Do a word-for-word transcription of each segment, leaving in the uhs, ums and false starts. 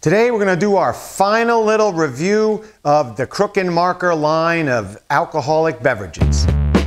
Today we're going to do our final little review of the Crook and Marker line of alcoholic beverages.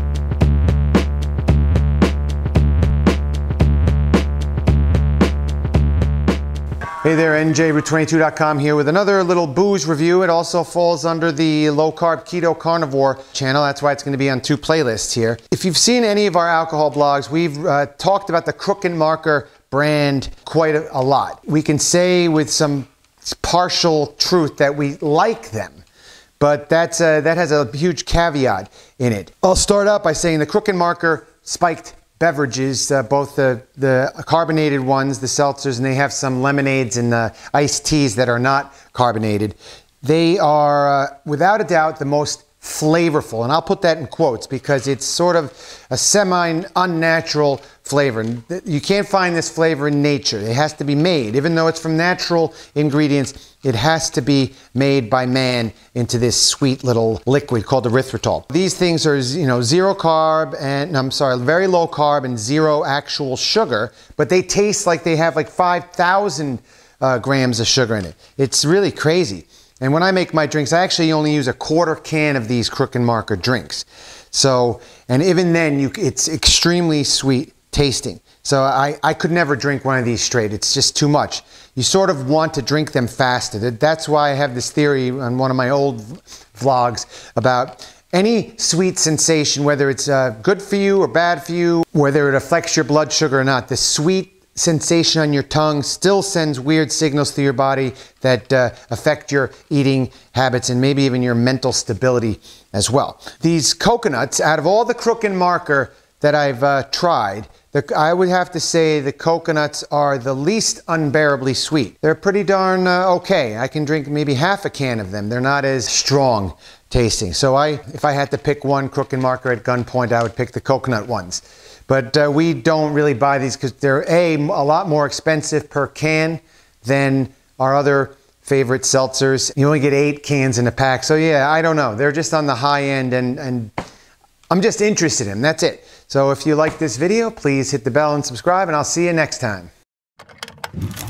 Hey there, N J Route twenty-two dot com here with another little booze review. It also falls under the low carb keto carnivore channel. That's why it's going to be on two playlists here. If you've seen any of our alcohol blogs, we've uh, talked about the Crook and Marker brand quite a, a lot. We can say with some partial truth that we like them, but that's uh, that has a huge caveat in it. I'll start out by saying the Crook and Marker spiked beverages, uh, both the, the carbonated ones, the seltzers, and they have some lemonades and uh, iced teas that are not carbonated. They are, uh, without a doubt, the most flavorful, and I'll put that in quotes because it's sort of a semi-unnatural flavor. You can't find this flavor in nature. It has to be made. Even though it's from natural ingredients, it has to be made by man into this sweet little liquid called erythritol. These things are, you know, zero carb and, I'm sorry, very low carb and zero actual sugar, but they taste like they have like five thousand uh, grams of sugar in it. It's really crazy. And when I make my drinks, I actually only use a quarter can of these Crook and Marker drinks. So, and even then, you, it's extremely sweet tasting. So I, I could never drink one of these straight. It's just too much. You sort of want to drink them faster. That's why I have this theory on one of my old vlogs about any sweet sensation, whether it's uh, good for you or bad for you, whether it affects your blood sugar or not, the sweet sensation on your tongue still sends weird signals to your body that uh, affect your eating habits and maybe even your mental stability as well. These coconuts, out of all the Crook and Marker that I've uh, tried, the, I would have to say the coconuts are the least unbearably sweet. They're pretty darn uh, okay. I can drink maybe half a can of them. They're not as strong tasting. So I, if I had to pick one Crook and Marker at gunpoint, I would pick the coconut ones. But uh, we don't really buy these because they're A, a lot more expensive per can than our other favorite seltzers. You only get eight cans in a pack. So yeah, I don't know. They're just on the high end and, and I'm just interested in them. That's it. So if you like this video, please hit the bell and subscribe and I'll see you next time.